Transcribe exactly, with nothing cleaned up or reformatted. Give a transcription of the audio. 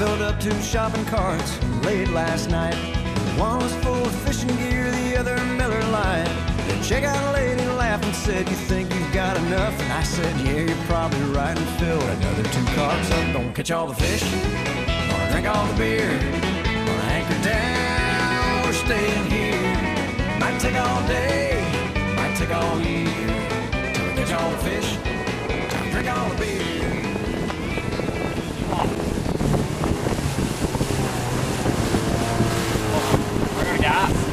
filled up two shopping carts late last night. One was full of fishing gear, the other Miller Lite. The checkout lady laughed and said, "You think you've got enough?" And I said, "Yeah, you're probably right," and filled another two carts up. Gonna catch all the fish, gonna drink all the beer, gonna anchor down, we're staying here. Might take all day, might take all year, till we catch all the fish, till we drink all the beer. We're gonna get